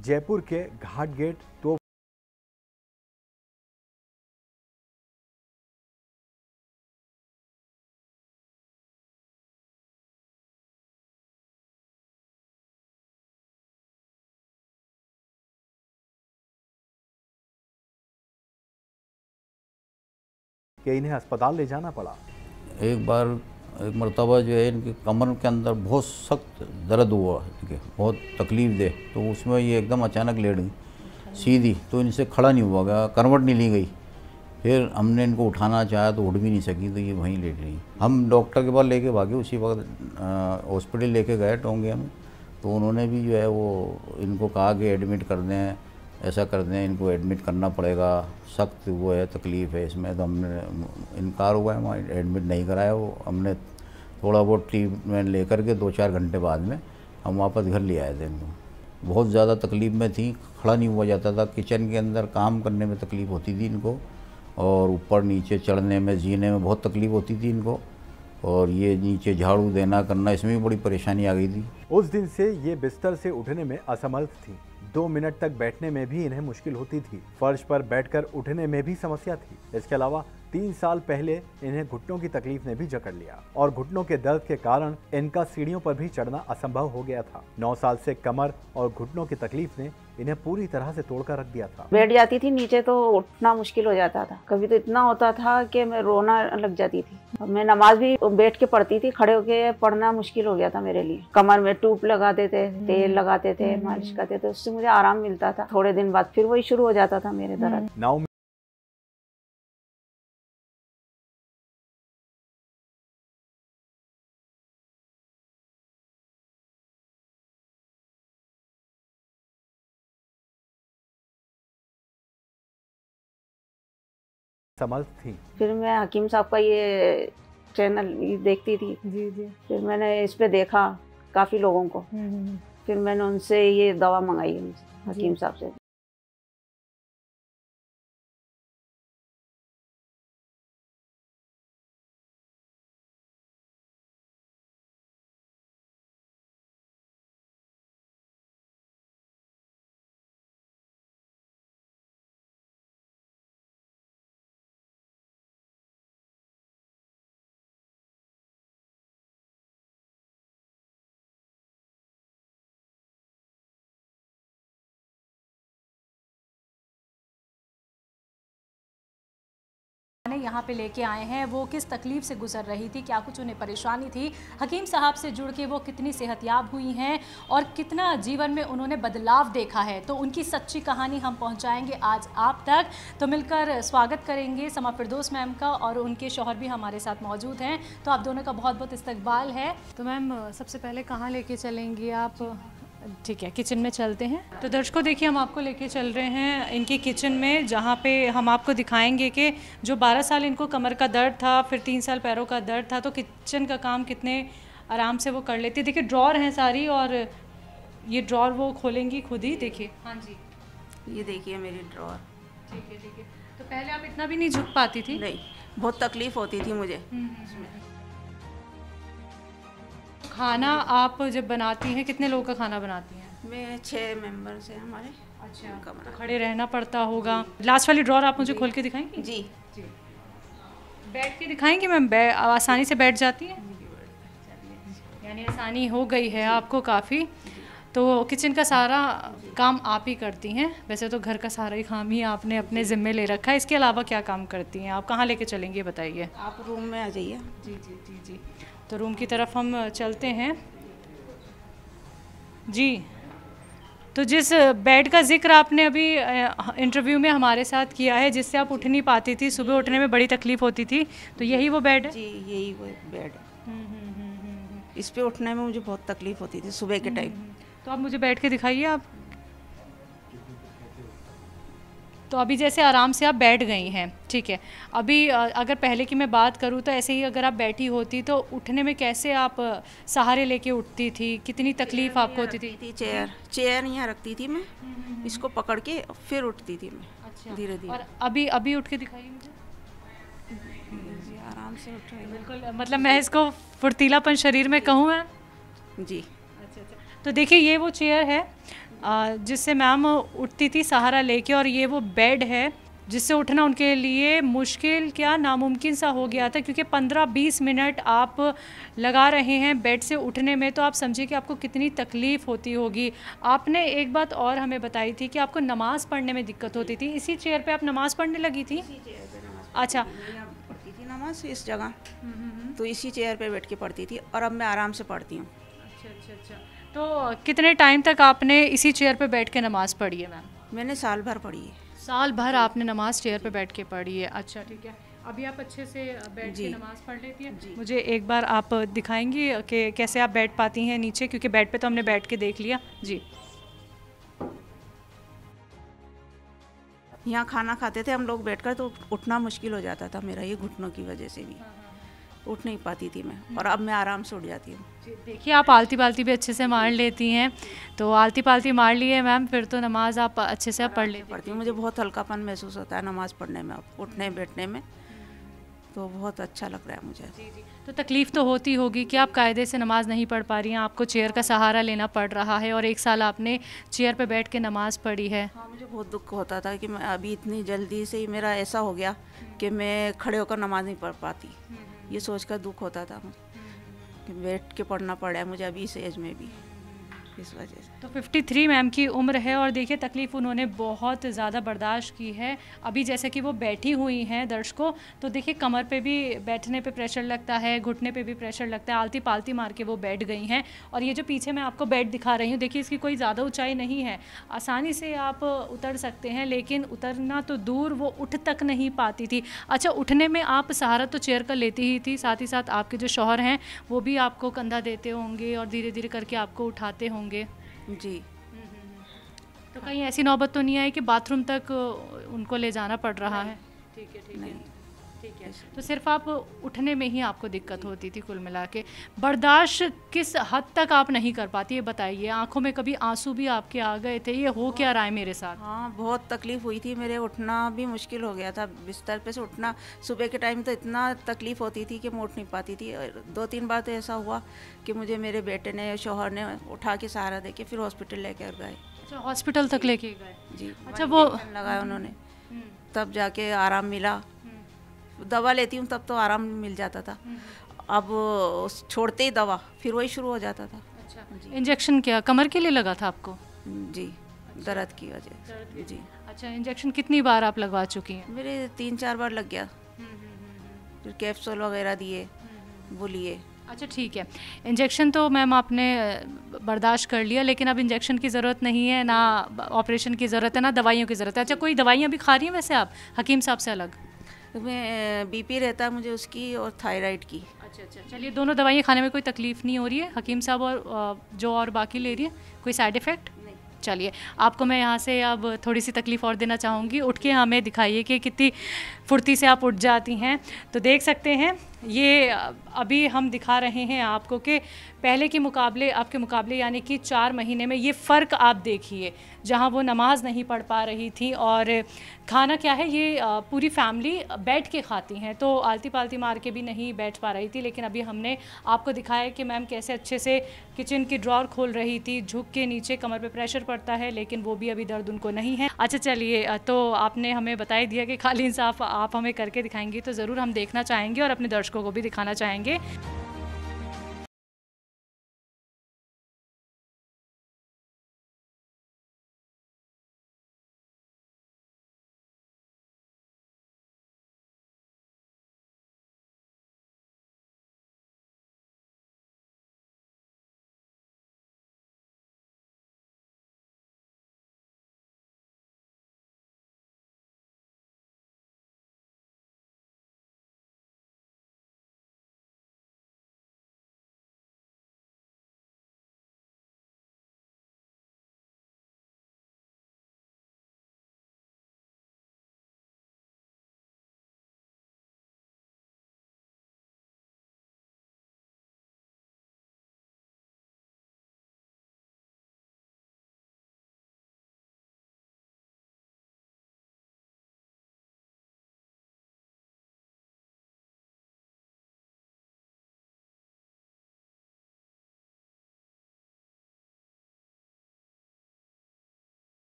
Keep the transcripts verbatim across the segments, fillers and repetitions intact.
जयपुर के घाट गेट तो कि इन्हें अस्पताल ले जाना पड़ा। एक बार एक मरतबा जो है इनकी कमर के अंदर बहुत सख्त दर्द हुआ, इनके बहुत तकलीफ दे, तो उसमें ये एकदम अचानक लेट गई सीधी, तो इनसे खड़ा नहीं हुआ गया, करवट नहीं ली गई। फिर हमने इनको उठाना चाहा तो उठ भी नहीं सकी, तो ये वहीं लेट रही। हम डॉक्टर के पास लेके भागे, उसी वक्त हॉस्पिटल लेके गए टोंगे में, तो उन्होंने भी जो है वो इनको कहा कि एडमिट कर दें, ऐसा कर दें, इनको एडमिट करना पड़ेगा, सख्त वो है तकलीफ़ है इसमें। तो हमने इनकार हुआ है, हम एडमिट नहीं कराया। वो हमने थोड़ा बहुत ट्रीटमेंट लेकर के दो चार घंटे बाद में हम वापस घर ले आए थे इनको। बहुत ज़्यादा तकलीफ़ में थी, खड़ा नहीं हुआ जाता था, किचन के अंदर काम करने में तकलीफ़ होती थी इनको, और ऊपर नीचे चढ़ने में जीने में बहुत तकलीफ़ होती थी इनको, और ये नीचे झाड़ू देना करना इसमें भी बड़ी परेशानी आ गई थी। उस दिन से ये बिस्तर से उठने में असमर्थ थी। दो मिनट तक बैठने में भी इन्हें मुश्किल होती थी। फर्श पर बैठकर उठने में भी समस्या थी। इसके अलावा तीन साल पहले इन्हें घुटनों की तकलीफ ने भी जकड़ लिया और घुटनों के दर्द के कारण इनका सीढ़ियों पर भी चढ़ना असंभव हो गया था। नौ साल से कमर और घुटनों की तकलीफ ने इन्हें पूरी तरह से तोड़कर रख दिया था। बैठ जाती थी नीचे तो उठना मुश्किल हो जाता था। कभी तो इतना होता था कि मैं रोना लग जाती थी। मैं नमाज भी बैठ के पढ़ती थी, खड़े होके पढ़ना मुश्किल हो गया था मेरे लिए। कमर में टूप लगाते थे, तेल लगाते थे, मालिश करते थे, उससे मुझे आराम मिलता था। थोड़े दिन बाद फिर वही शुरू हो जाता था मेरे दर्द। नौ समर्थ थी। फिर मैं हकीम साहब का ये चैनल देखती थी। जी जी। फिर मैंने इस पे देखा काफी लोगों को, फिर मैंने उनसे ये दवा मंगाई हकीम साहब से। यहाँ पे लेके आए हैं, वो किस तकलीफ से गुजर रही थी, क्या कुछ उन्हें परेशानी थी, हकीम साहब से जुड़ के वो कितनी सेहतयाब हुई हैं और कितना जीवन में उन्होंने बदलाव देखा है, तो उनकी सच्ची कहानी हम पहुँचाएंगे आज आप तक। तो मिलकर स्वागत करेंगे समा फिरदौस मैम का, और उनके शौहर भी हमारे साथ मौजूद हैं, तो आप दोनों का बहुत बहुत इस्तकबाल है। तो मैम सबसे पहले कहाँ लेके चलेंगी आप? ठीक है, किचन में चलते हैं। तो दर्शकों देखिए, हम आपको लेके चल रहे हैं इनकी किचन में, जहाँ पे हम आपको दिखाएंगे कि जो बारह साल इनको कमर का दर्द था, फिर तीन साल पैरों का दर्द था, तो किचन का काम कितने आराम से वो कर लेती। देखिए ड्रॉर हैं सारी, और ये ड्रॉर वो खोलेंगी खुद ही। देखिए, हाँ जी, ये देखिए मेरी ड्रॉर। ठीक है ठीक है। तो पहले आप इतना भी नहीं झुक पाती थी? नहीं, बहुत तकलीफ़ होती थी मुझे। खाना आप जब बनाती हैं, कितने लोगों का खाना बनाती हैं? मैं छः मेंबर से हमारे। अच्छा, तो खड़े रहना पड़ता होगा। लास्ट वाली ड्रॉर आप मुझे खोल के दिखाएंगी? जी जी। बैठ के दिखाएंगी मैम? बै आसानी से बैठ जाती है, यानी आसानी हो गई है आपको काफ़ी। तो किचन का सारा काम आप ही करती हैं? वैसे तो घर का सारा ही काम ही आपने अपने ज़िम्मे ले रखा है, इसके अलावा क्या काम करती हैं आप? कहाँ लेके चलेंगे बताइए। आप रूम में आ जाइए। जी जी जी जी। तो रूम की तरफ हम चलते हैं जी। तो जिस बेड का जिक्र आपने अभी इंटरव्यू में हमारे साथ किया है, जिससे आप उठ नहीं पाती थी, सुबह उठने में बड़ी तकलीफ़ होती थी, तो यही वो बेड है? जी, यही वो बेड है। इस पे उठने में मुझे बहुत तकलीफ़ होती थी सुबह के टाइम। तो आप मुझे बैठ के दिखाइए आप। तो अभी जैसे आराम से आप बैठ गई हैं, ठीक है। अभी अगर पहले की मैं बात करूँ तो ऐसे ही अगर आप बैठी होती तो उठने में कैसे आप सहारे लेके उठती थी, कितनी तकलीफ आपको होती थी? थी चेयर चेयर यहाँ रखती थी मैं, इसको पकड़ के फिर उठती थी मैं। अच्छा, धीरे धीरे। और अभी अभी उठ के दिखाइए मुझे। जी, आराम से उठ रही हूँ बिल्कुल, मतलब मैं इसको फुर्तीलापन शरीर में कहूँ मैं? जी। अच्छा अच्छा। तो देखिए ये वो चेयर है अ, जिससे मैम उठती थी सहारा लेके, और ये वो बेड है जिससे उठना उनके लिए मुश्किल क्या नामुमकिन सा हो गया था, क्योंकि पंद्रह बीस मिनट आप लगा रहे हैं बेड से उठने में, तो आप समझिए कि आपको कितनी तकलीफ़ होती होगी। आपने एक बात और हमें बताई थी कि आपको नमाज़ पढ़ने में दिक्कत होती थी, इसी चेयर पे आप नमाज़ पढ़ने लगी थी? अच्छा। पढ़ती थी नमाज इस जगह, तो इसी चेयर पे बैठ के पढ़ती थी, और अब मैं आराम से पढ़ती हूँ। अच्छा अच्छा अच्छा। तो कितने टाइम तक आपने इसी चेयर पे बैठ के नमाज़ पढ़ी है मैम? मैंने साल भर पढ़ी है। साल भर आपने नमाज चेयर पे बैठ के पढ़ी है। अच्छा ठीक है। अभी आप अच्छे से बैठ के जी। नमाज पढ़ लेती हैं? मुझे एक बार आप दिखाएंगी कि कैसे आप बैठ पाती हैं नीचे, क्योंकि बेड पे तो हमने बैठ के देख लिया जी। यहाँ खाना खाते थे हम लोग बैठकर, तो उठना मुश्किल हो जाता था मेरा, ये घुटनों की वजह से भी उठ नहीं पाती थी मैं, और अब मैं आराम से उठ जाती हूँ। देखिए आप आलती पालती भी अच्छे से मार लेती हैं, तो आलती पालती मार ली है मैम, फिर तो नमाज आप अच्छे से आप पढ़ लेती पढ़ती हूँ। मुझे बहुत हल्कापन महसूस होता है नमाज़ पढ़ने में, अब उठने बैठने में, तो बहुत अच्छा लग रहा है मुझे। जी जी। तो तकलीफ़ तो होती होगी कि आप कायदे से नमाज़ नहीं पढ़ पा रही हैं, आपको चेयर का सहारा लेना पड़ रहा है, और एक साल आपने चेयर पे बैठ के नमाज़ पढ़ी है। हाँ, मुझे बहुत दुख होता था कि मैं अभी इतनी जल्दी से ही मेरा ऐसा हो गया कि मैं खड़े होकर नमाज़ नहीं पढ़ पाती। ये सोचकर दुख होता था मुझे कि बैठ के पढ़ना पड़ा है मुझे अभी इस एज में भी, इस वजह से। तो तिरेपन मैम की उम्र है, और देखिए तकलीफ़ उन्होंने बहुत ज़्यादा बर्दाश्त की है। अभी जैसे कि वो बैठी हुई हैं दर्शकों, तो देखिए कमर पे भी बैठने पे प्रेशर लगता है, घुटने पे भी प्रेशर लगता है, आलती पालती मार के वो बैठ गई हैं। और ये जो पीछे मैं आपको बेड दिखा रही हूँ, देखिए इसकी कोई ज़्यादा ऊंचाई नहीं है, आसानी से आप उतर सकते हैं, लेकिन उतरना तो दूर वो उठ तक नहीं पाती थी। अच्छा, उठने में आप सहारा तो चेयर का लेती ही थी, साथ ही साथ आपके जो शौहर हैं वो भी आपको कंधा देते होंगे और धीरे धीरे करके आपको उठाते होंगे। जी। तो कहीं ऐसी नौबत तो नहीं आई कि बाथरूम तक उनको ले जाना पड़ रहा है? ठीक है ठीक है ठीक है। तो सिर्फ आप उठने में ही आपको दिक्कत होती थी कुल मिला के। बर्दाश्त किस हद तक आप नहीं कर पाती, ये बताइए? आंखों में कभी आंसू भी आपके आ गए थे? ये हो क्या रहा है मेरे साथ? हाँ, बहुत तकलीफ़ हुई थी, मेरे उठना भी मुश्किल हो गया था, बिस्तर पे से उठना। सुबह के टाइम तो इतना तकलीफ़ होती थी कि मैं उठ नहीं पाती थी। और दो तीन बार तो ऐसा हुआ कि मुझे मेरे बेटे ने, शौहर ने उठा के सहारा दे के फिर हॉस्पिटल लेकर गए। अच्छा, हॉस्पिटल तक लेके गए? जी। अच्छा, वो लगाया उन्होंने, तब जाके आराम मिला। दवा लेती हूँ तब तो आराम मिल जाता था, अब छोड़ते ही दवा फिर वही शुरू हो जाता था। अच्छा, इंजेक्शन क्या कमर के लिए लगा था आपको? जी, दर्द की वजह से। जी। अच्छा, इंजेक्शन कितनी बार आप लगवा चुकी हैं? मेरे तीन चार बार लग गया, फिर कैप्सूल वगैरह दिए, वो लिए। अच्छा ठीक है, इंजेक्शन तो मैम आपने बर्दाश्त कर लिया, लेकिन अब इंजेक्शन की ज़रूरत नहीं है, ना ऑपरेशन की ज़रूरत है, ना दवाइयों की ज़रूरत है। अच्छा, कोई दवाइयाँ भी खा रही हैं वैसे आप हकीम साहब से अलग? मैं बीपी रहता है मुझे उसकी, और थायराइड की। अच्छा अच्छा, चलिए दोनों दवाइयाँ खाने में कोई तकलीफ़ नहीं हो रही है? हकीम साहब और जो और बाकी ले रही है, कोई साइड इफ़ेक्ट? चलिए, आपको मैं यहाँ से अब थोड़ी सी तकलीफ़ और देना चाहूँगी। उठ के हमें दिखाइए कि कितनी फुर्ती से आप उठ जाती हैं। तो देख सकते हैं, ये अभी हम दिखा रहे हैं आपको कि पहले के मुकाबले, आपके मुकाबले, यानी कि चार महीने में ये फ़र्क आप देखिए। जहाँ वो नमाज़ नहीं पढ़ पा रही थी, और खाना क्या है, ये पूरी फैमिली बैठ के खाती हैं, तो आलती पालती मार के भी नहीं बैठ पा रही थी। लेकिन अभी हमने आपको दिखाया कि मैम कैसे अच्छे से किचन की ड्रॉर खोल रही थी, झुक के, नीचे कमर पे प्रेशर पड़ता है, लेकिन वो भी अभी दर्द उनको नहीं है। अच्छा चलिए, तो आपने हमें बता ही दिया कि खाली इंसाफ आप हमें करके दिखाएंगी, तो ज़रूर हम देखना चाहेंगे और अपने दर्शकों को भी दिखाना चाहेंगे।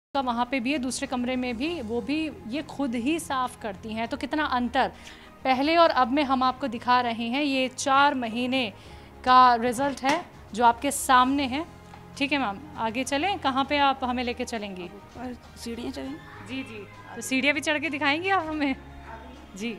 का वहाँ पे भी है, दूसरे कमरे में भी, वो भी ये खुद ही साफ़ करती हैं। तो कितना अंतर पहले और अब में हम आपको दिखा रहे हैं। ये चार महीने का रिज़ल्ट है जो आपके सामने है। ठीक है मैम, आगे चलें, कहाँ पे आप हमें लेके चलेंगी? और सीढ़ियाँ चढ़ें? जी जी, तो सीढ़ियाँ भी चढ़ के दिखाएंगी आप हमें? जी,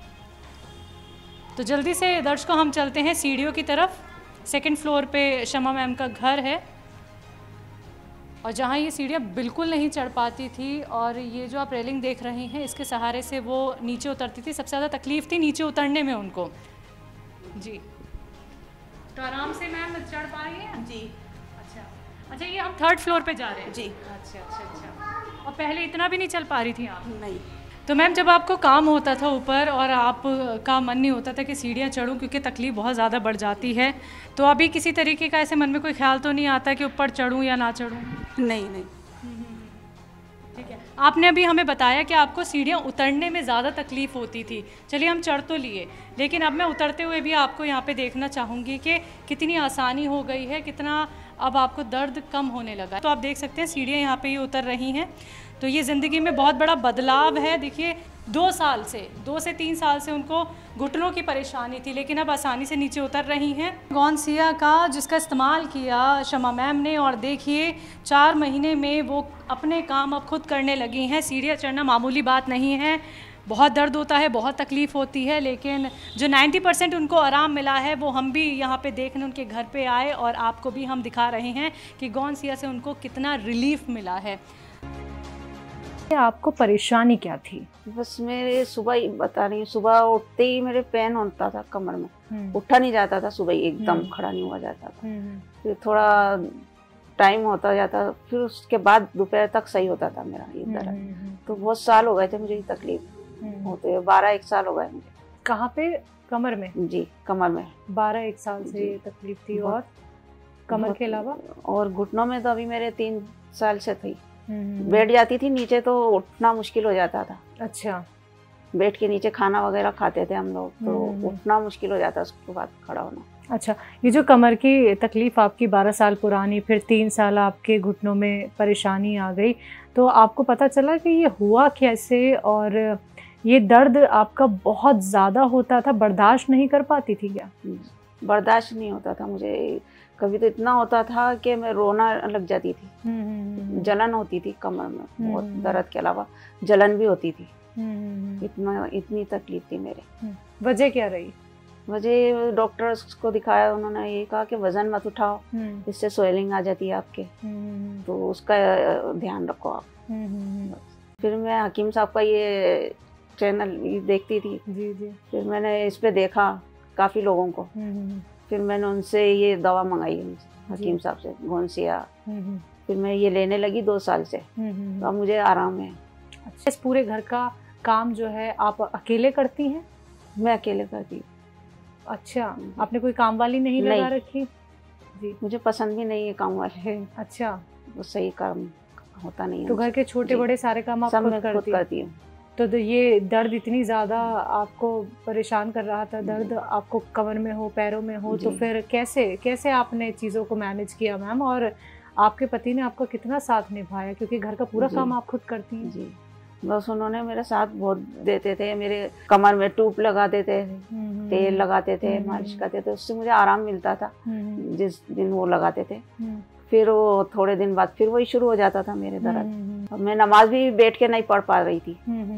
तो जल्दी से दर्शकों हम चलते हैं सीढ़ियों की तरफ। सेकंड फ्लोर पे शमा मैम का घर है और जहाँ ये सीढ़ियाँ बिल्कुल नहीं चढ़ पाती थी और ये जो आप रेलिंग देख रही हैं इसके सहारे से वो नीचे उतरती थी। सबसे ज़्यादा तकलीफ़ थी नीचे उतरने में उनको। जी, तो आराम से मैम चढ़ पा रही हैं? जी। अच्छा अच्छा, ये हम थर्ड फ्लोर पे जा रहे हैं? जी। अच्छा अच्छा अच्छा, और पहले इतना भी नहीं चल पा रही थी आप? नहीं। तो मैम जब आपको काम होता था ऊपर और आपका मन नहीं होता था कि सीढ़ियाँ चढ़ूं क्योंकि तकलीफ़ बहुत ज़्यादा बढ़ जाती है, तो अभी किसी तरीके का ऐसे मन में कोई ख्याल तो नहीं आता कि ऊपर चढ़ूं या ना चढ़ूं? नहीं नहीं। ठीक है, आपने अभी हमें बताया कि आपको सीढ़ियाँ उतरने में ज़्यादा तकलीफ़ होती थी। चलिए हम चढ़ तो लिए, लेकिन अब मैं उतरते हुए भी आपको यहाँ पे देखना चाहूँगी कि कितनी आसानी हो गई है, कितना अब आपको दर्द कम होने लगा। तो आप देख सकते हैं सीढ़ियाँ यहाँ पे ये उतर रही हैं। तो ये ज़िंदगी में बहुत बड़ा बदलाव है। देखिए, दो साल से दो से तीन साल से उनको घुटनों की परेशानी थी, लेकिन अब आसानी से नीचे उतर रही हैं। गॉनसिया का जिसका इस्तेमाल किया शमा मैम ने, और देखिए चार महीने में वो अपने काम अब खुद करने लगी हैं। सीढ़ियाँ चढ़ना मामूली बात नहीं है, बहुत दर्द होता है, बहुत तकलीफ़ होती है, लेकिन जो नब्बे परसेंट उनको आराम मिला है वो हम भी यहाँ पे देखने उनके घर पे आए और आपको भी हम दिखा रहे हैं कि गॉनसिया से उनको कितना रिलीफ मिला है। आपको परेशानी क्या थी? बस मेरे सुबह ही बता रही हूँ, सुबह उठते ही मेरे पेन होता था कमर में, उठा नहीं जाता था सुबह ही, एकदम खड़ा नहीं हुआ जाता था। फिर थोड़ा टाइम होता जाता, फिर उसके बाद दोपहर तक सही होता था मेरा ये दर्द। तो बहुत साल हो गए थे मुझे ये तकलीफ होते हुए, बारह एक साल हो गए मुझे। कहाँ पे? कमर में? जी, कमर में बारह एक साल से ये तकलीफ थी। और कमर के अलावा? और घुटनों में तो अभी मेरे तीन साल से थी। बैठ जाती थी नीचे तो उठना मुश्किल हो जाता था। अच्छा, बैठ के नीचे खाना वगैरह खाते थे हम लोग, तो उठना मुश्किल हो जाता, उसके बाद खड़ा होना। अच्छा, ये जो कमर की तकलीफ आपकी बारह साल पुरानी, फिर तीन साल आपके घुटनों में परेशानी आ गई, तो आपको पता चला कि ये हुआ कैसे? और ये दर्द आपका बहुत ज़्यादा होता था, बर्दाश्त नहीं कर पाती थी क्या? बर्दाश्त नहीं होता था मुझे, कभी तो इतना होता था कि मैं रोना लग जाती थी। जलन होती थी कमर में, बहुत दर्द के अलावा जलन भी होती थी। इतना इतनी तकलीफ थी मेरे। वजह क्या रही? वजह डॉक्टर्स को दिखाया, उन्होंने ये कहा कि वजन मत उठाओ, इससे स्वेलिंग आ जाती है आपके, तो उसका ध्यान रखो आप। फिर मैं हकीम साहब का ये चैनल देखती थी। जी जी। फिर मैंने इस पे देखा काफ़ी लोगों को, फिर मैंने उनसे ये दवा मंगाई हकीम साहब से, गॉनसिया। फिर मैं ये लेने लगी दो साल से, तो अब मुझे आराम है। अच्छा, इस पूरे घर का काम जो है आप अकेले करती हैं? मैं अकेले करती हूँ। अच्छा, आपने कोई काम वाली नहीं, नहीं लगा रखी? जी, मुझे पसंद भी नहीं है काम वाले। अच्छा, वो सही काम होता नहीं है। तो घर के छोटे बड़े सारे काम आप खुद करती, करती हूँ। तो, तो ये दर्द इतनी ज़्यादा आपको परेशान कर रहा था, दर्द आपको कमर में हो, पैरों में हो, तो फिर कैसे कैसे आपने चीज़ों को मैनेज किया मैम? और आपके पति ने आपका कितना साथ निभाया, क्योंकि घर का पूरा काम आप खुद करती हैं? जी, बस उन्होंने मेरा साथ बहुत देते थे। मेरे कमर में टूप लगाते थे, तेल लगाते थे, मालिश करते थे, उससे मुझे आराम मिलता था जिस दिन वो लगाते थे। फिर वो थोड़े दिन बाद फिर वही शुरू हो जाता था मेरे दर्द। मैं नमाज भी बैठ के नहीं पढ़ पा रही थी,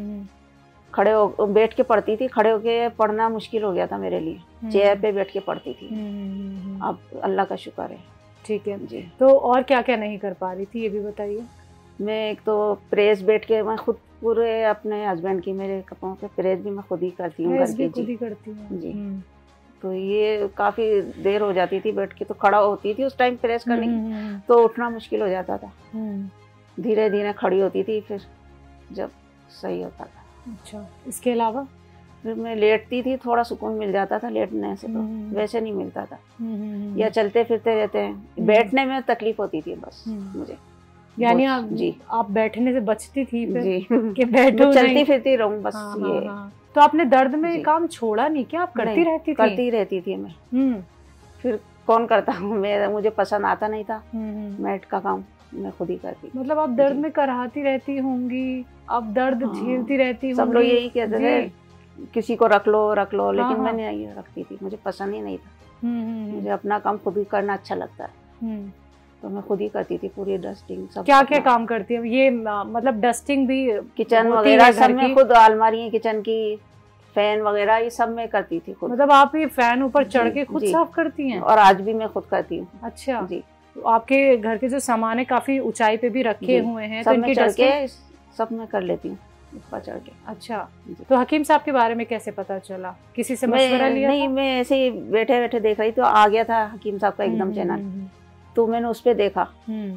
खड़े हो बैठ के पढ़ती थी, खड़े होके पढ़ना मुश्किल हो गया था मेरे लिए, चेयर पे बैठ के पढ़ती थी। अब अल्लाह का शुक्र है। ठीक है जी। तो और क्या क्या नहीं कर पा रही थी ये भी बताइए। मैं एक तो प्रेस बैठ के मैं खुद पूरे अपने हस्बैंड की, मेरे कपड़ों पे प्रेस भी मैं खुद ही करती हूँ, प्रेस भी खुद ही करती हूँ जी। तो ये काफी देर हो जाती थी बैठ के, तो खड़ा होती थी उस टाइम प्रेस करने की, तो उठना मुश्किल हो जाता था। धीरे धीरे खड़ी होती थी, फिर जब सही होता था। अच्छा, इसके अलावा फिर मैं लेटती थी, थोड़ा सुकून मिल जाता था लेटने से, तो वैसे नहीं मिलता था। या चलते फिरते रहते हैं, बैठने में तकलीफ होती थी बस मुझे। यानी आप जी आप बैठने से बचती थी फिर जी कि बैठो, चलती फिरती रहूं बस। हाँ, ये हाँ, हाँ। तो आपने दर्द में काम छोड़ा नहीं क्या? आप करती रहती थी? करती रहती थी मैं। फिर कौन करता हूँ मैं, मुझे पसंद आता नहीं था मैट का काम, मैं खुद ही करती। मतलब आप दर्द जी। में कराहती रहती होंगी, आप दर्द हाँ, झेलती रहती सब होंगी। लोग यही कहते थे किसी को रख लो रख लो, लेकिन हाँ, मैं हाँ। नहीं रखती थी, मुझे पसंद ही नहीं था। हम्म, हम्म, मुझे अपना काम खुद ही करना अच्छा लगता है, हम्म। तो मैं खुद ही करती थी पूरी डस्टिंग सब। क्या क्या अपना काम करती है ये, आ, मतलब डस्टिंग भी किचन होती वगैरह है सब घर में की? खुद, अलमारी किचन की, फैन वगैरह ये सब मैं करती थी खुद। मतलब आप ये फैन ऊपर चढ़ जी, के खुद जी। साफ करती हैं? और आज भी मैं खुद करती हूँ। अच्छा जी, तो आपके घर के जो सामान है काफी ऊंचाई पे भी रखे जी। हुए हैं, तो सब इनकी मैं चढ़ डस्टिंग। के सब मैं कर लेती हूँ ऊपर चढ़ के। अच्छा, जी। तो हकीम साहब के बारे में कैसे पता चला? किसी से मशवरा मैं लिया नहीं, था? मैं ऐसे ही बैठे बैठे देख रही तो आ गया था हकीम साहब का एकदम हम्म, चैनल, हम्म, तो मैंने उस पे देखा। हम्म।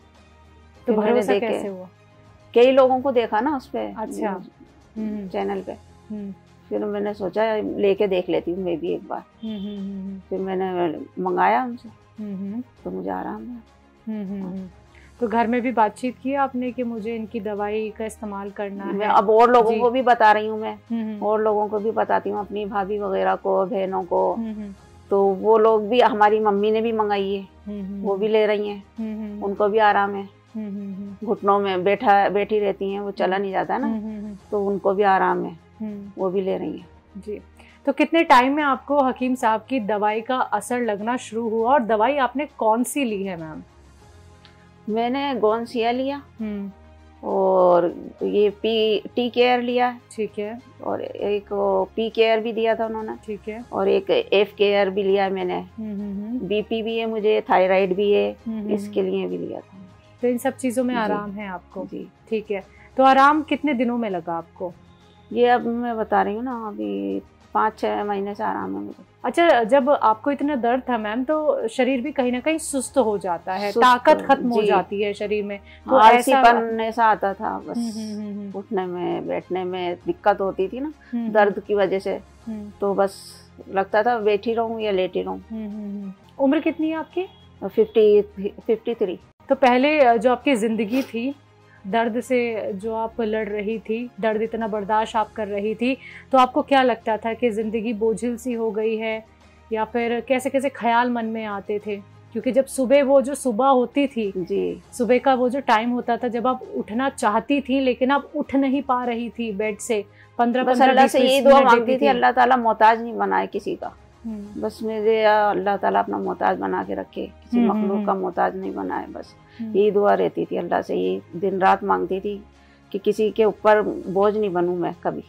तो फिर मैंने भरोसा देखे, कैसे हुआ? कई लोगों को देखा ना उस पे, अच्छा। हम्म, चैनल पे। हम्म, फिर मैंने सोचा लेके देख लेती हूँ मैं भी एक बार। हम्म, हम्म, फिर मैंने मंगाया उनसे, हम्म, हम्म, तो मुझे आराम है। हम्म, हम्म, हम्म। तो घर में भी बातचीत की आपने कि मुझे इनकी दवाई का इस्तेमाल करना मैं है? अब और लोगों जी। को भी बता रही हूँ मैं, हम्म, हम्म, और लोगों को भी बताती हूँ, अपनी भाभी वगैरह को, बहनों को। हम्म, हम्म, तो वो लोग भी, हमारी मम्मी ने भी मंगाई है, हम्म, वो भी ले रही हैं, हम्म, हम्म, उनको भी आराम है। हम्म, हम्म, घुटनों में बैठा बैठी रहती हैं, वो चला नहीं जाता ना, हम्म, हम्म, तो उनको भी आराम है, हम्म। वो भी ले रही हैं। जी, तो कितने टाइम में आपको हकीम साहब की दवाई का असर लगना शुरू हुआ, और दवाई आपने कौन सी ली है मैम? मैंने गोनसिया लिया, हम्म, और ये पी टी केयर लिया, ठीक है, और एक वो पी केयर भी दिया था उन्होंने, ठीक है। और एक एफ केयर भी लिया है मैंने। हम्म, हम्म, बीपी भी है मुझे, थायराइड भी है, हम्म, इसके लिए भी लिया था। तो इन सब चीजों में जी। आराम है आपको? जी, ठीक है। तो आराम कितने दिनों में लगा आपको? ये अब मैं बता रही हूँ ना, अभी पाँच छः महीने से आराम है मुझे। अच्छा, जब आपको इतना दर्द था मैम, तो शरीर भी कहीं ना कहीं सुस्त हो जाता है, सुस्त, ताकत खत्म हो जी। जाती है शरीर में, तो ऐसा आलसीपन ऐसा आता था, हम्म, बस हम्म, हम्म, उठने में बैठने में दिक्कत होती थी ना, हम्म, दर्द की वजह से। हम्म, तो बस लगता था बैठी रहूं या लेटी रहूं। हम्म, हम्म। उम्र कितनी है आपकी? Fifty fifty three. तो पहले जो आपकी जिंदगी थी, दर्द से जो आप लड़ रही थी, दर्द इतना बर्दाश्त आप कर रही थी, तो आपको क्या लगता था कि ज़िंदगी बोझिल सी हो गई है, या फिर कैसे कैसे ख्याल मन में आते थे? क्योंकि जब सुबह, वो जो सुबह होती थी, जी, सुबह का वो जो टाइम होता था जब आप उठना चाहती थी लेकिन आप उठ नहीं पा रही थी बेड से, पंद्रह बस पंद्रह अल्लाह बीस से यही बीस दुआ मिनट मांगती देती थी, अल्लाह ताला मोहताज नहीं बनाए किसी का। हम्म, बस मुझे अल्लाह ताला अपना मोहताज बना के रखे, किसी हम्म, मखलूक हम्म, का मोहताज नहीं बनाए। बस हम्म। यही दुआ रहती थी अल्लाह से, यही दिन रात मांगती थी कि किसी के ऊपर बोझ नहीं बनूं मैं कभी।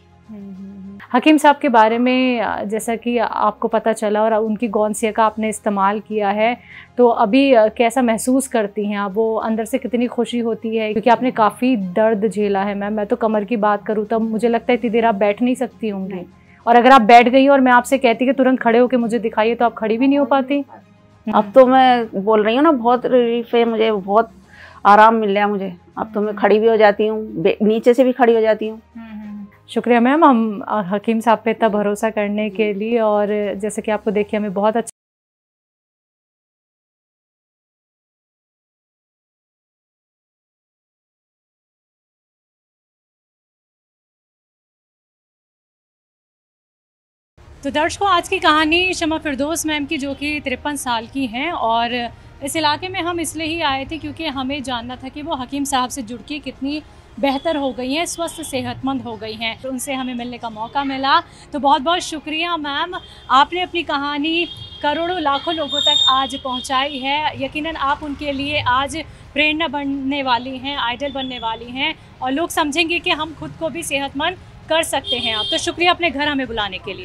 हकीम साहब के बारे में जैसा कि आपको पता चला और उनकी गोनसिया का आपने इस्तेमाल किया है, तो अभी कैसा महसूस करती हैं आप? वो अंदर से कितनी खुशी होती है? क्योंकि आपने काफ़ी दर्द झेला है मैम। मैं तो कमर की बात करूँ तब मुझे लगता है इतनी देर आप बैठ नहीं सकती होंगी, और अगर आप बैठ गई और मैं आपसे कहती कि तुरंत खड़े होकर मुझे दिखाइए, तो आप खड़ी भी नहीं हो पाती। अब तो मैं बोल रही हूँ ना, बहुत रिलीफ है मुझे, बहुत आराम मिल रहा है मुझे। अब तो मैं खड़ी भी हो जाती हूँ, नीचे से भी खड़ी हो जाती हूँ। शुक्रिया मैम, हम हकीम साहब पे इतना भरोसा करने के लिए, और जैसे कि आपको देखिए हमें बहुत अच्छा तो दर्शकों, आज की कहानी शमा फिरदौस मैम की, जो कि तिरपन साल की हैं, और इस इलाके में हम इसलिए ही आए थे क्योंकि हमें जानना था कि वो हकीम साहब से जुड़ के कितनी बेहतर हो गई हैं, स्वस्थ सेहतमंद हो गई हैं। तो उनसे हमें मिलने का मौका मिला, तो बहुत बहुत शुक्रिया मैम। आपने अपनी कहानी करोड़ों लाखों लोगों तक आज पहुंचाई है। यकीनन आप उनके लिए आज प्रेरणा बनने वाली हैं, आइडल बनने वाली हैं, और लोग समझेंगे कि हम खुद को भी सेहतमंद कर सकते हैं। आप तो शुक्रिया अपने घर हमें बुलाने के लिए।